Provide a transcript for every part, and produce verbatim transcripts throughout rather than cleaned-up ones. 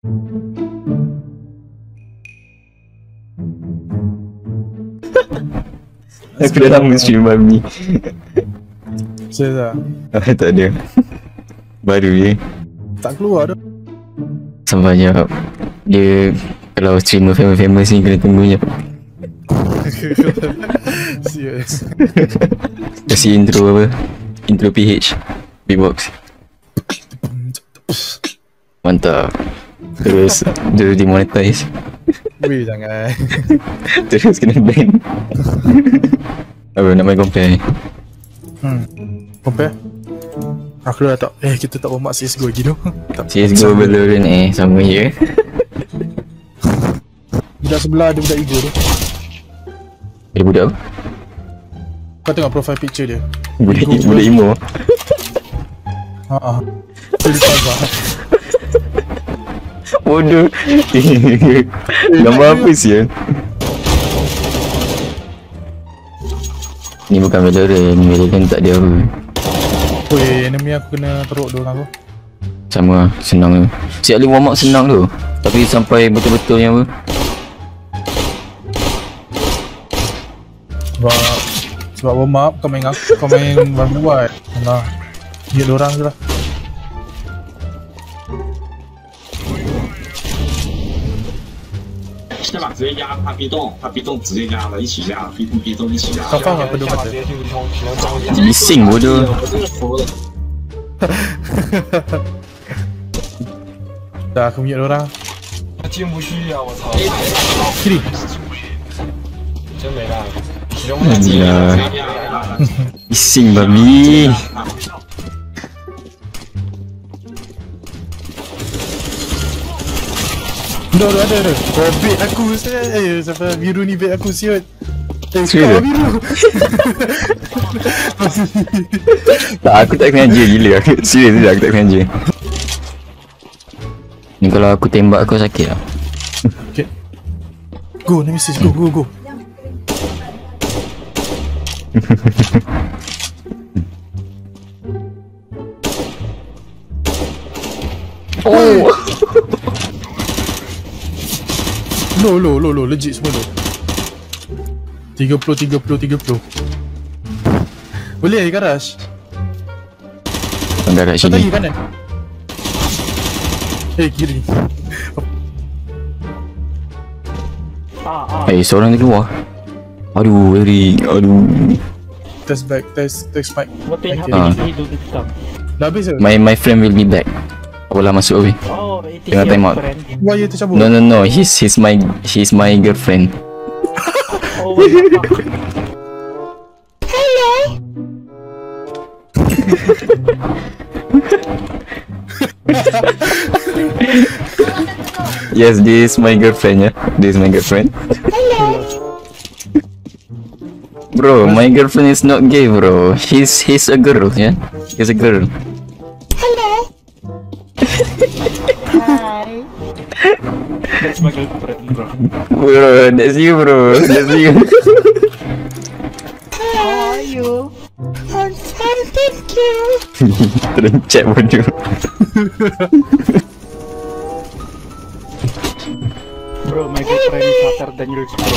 Aku dah lama stream malam ni. Saya tak? Ah, tak ada. Baru je. Tak keluar dah. Sabar jap. Dia kalau streamer famous-famous ni kena tunggu je. Serius. Kasih intro apa? Intro P H Beatbox. Mantap. Terus dia demonetize. Weh jangan. Terus kena ban. Apa nak main compare ni? Hmm. Compare? Aku dah tak. Eh kita tak bermak C S G O lagi tu. C S G O Valorant eh sama je. Budak sebelah ada budak ego tu. Dia budak apa? Kau tengok profile picture dia. Budak, budak emo. Haa. Dia sabar. Bodoh. Gambar apa sih? Ni bukan Valorant, Valorant tak ada apa. Weh, enemy aku kena teruk tu dengan aku. Sama lah, senang je. Siap Ali warm up senang tu. Tapi sampai betul-betulnya apa? Sebab Sebab warm up kau main aku, kau main buat-buat. Alah. Dia dorang je lah. Kau faham apa dia kata? Bising bodoh. Dah aku mute dorang. Kiri. Gila. Bising babi. Dah ada ada ada. Oh, bait aku sial. Eh siapa biru ni bait aku siot. Eh Serius? kau biru. Tak, aku tak sengaja gila. Serius je aku tak sengaja. Ni kalau aku tembak kau sakit lah. Okay. Go, Nemesis, go, go, go. Oh. Low, low, low, low, legit semua low. tiga puluh, tiga puluh, tiga puluh. Boleh ke rush? Tengah kat Kau sini. tadi kanan. Eh, kiri. Eh, seorang ni keluar. Aduh, Eric. Aduh. Test back, test, test mic. What the hell Ah. did he do this time? Dah habis ke? My my friend will be back. Apalah masuk away. Oh, it is Tengah time your out. friend. Why you tercabut? No no no, he's he's my he's my girlfriend. Oh, what the fuck? Yes, this is my girlfriend, yeah. This is my girlfriend. Bro, my girlfriend is not gay, bro. He's he's a girl, yeah. He's a girl. That's my girlfriend, bro. Bro, that's you, bro. That's you. How are you? I'm fine, thank you. Terencet bodoh. Bro, my girlfriend is hotter than yours, bro.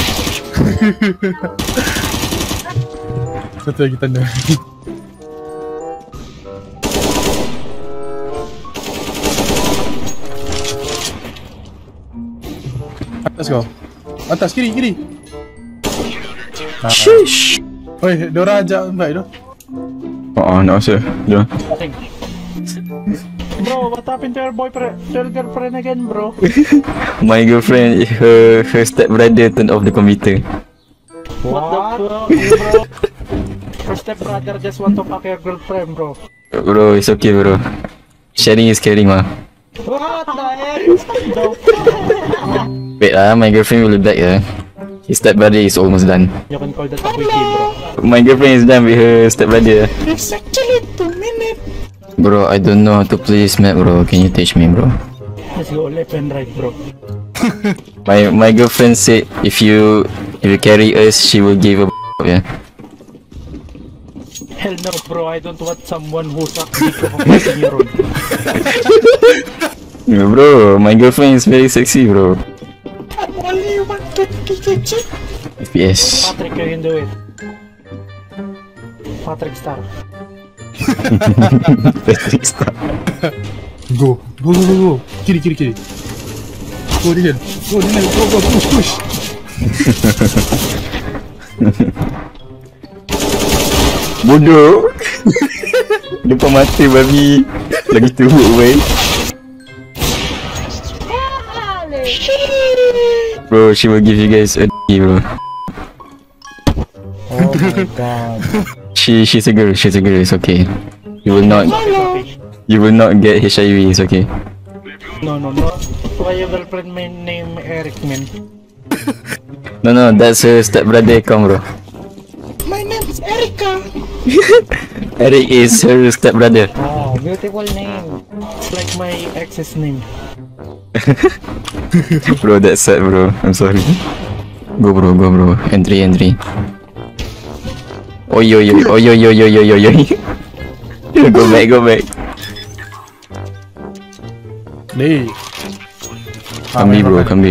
Satu lagi tanda. Atas kau. Atas, kiri, kiri. Shish. Oi, diorang ajak invite tu. Oh, nak usah. Dah. Nothing. Bro, what happened to your boyfriend, to your girlfriend again, bro? My girlfriend, her her step brother turned off the computer. What, the fuck, bro? Your step brother just want to fuck your girlfriend, bro. Bro, it's okay, bro. Sharing is caring, mah. What the heck? No. Wait lah, my girlfriend will be back, yeah. His step brother is almost done. You can call that a quickie, bro. My girlfriend is done with her step brother. It's actually two minutes. Bro, I don't know how to play this map, bro. Can you teach me, bro? Let's go left and right, bro. My my girlfriend said if you if you carry us, she will give a yeah. Hell no, bro. I don't want someone who sucks dick of a fourteen year old. Yeah, bro, my girlfriend is very sexy, bro. I only want to kick a chick. F P S. Patrick, you can do it. Patrick Star. Patrick Star. Go. Go, go, go, go. Kiri, kiri, kiri. Go, Dylan. Go, Dylan. Go, go, push, push. Bodoh. Depan mata babi. Lagi teruk weh. Bro, she will give you guys a D, bro. Oh my god. She she's a girl, she's a girl, it's okay. You will not you will not get H I V, it's okay. No, no, no. Why your girlfriend may name Eric, man? No no, that's her stepbrother, come bro. My name is Erica. Eric is her stepbrother. Ah, beautiful name. It's like my ex's name. Bro, that's sad bro, I'm sorry. Go bro, go bro, entry entry. Oi oi oi oi oi oi oi oi oi. Go back, go back. Ni. Come B bro, come B.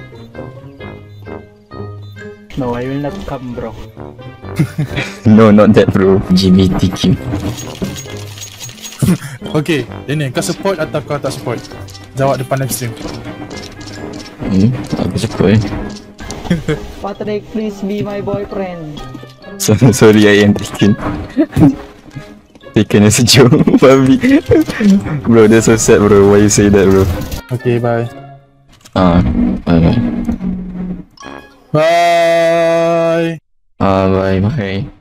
No, I will not come, bro. No, not that bro, G B T Q. Okay, ini kau support atau kau tak support? Jawab depan live stream. Hmm, aku support eh. Patrick, please be my boyfriend. So, sorry, I am taken. Taken as a joke, babi. Bro, that's so sad bro, why you say that bro? Okay, bye. Ah, bye bye. Bye. Ah, bye bye.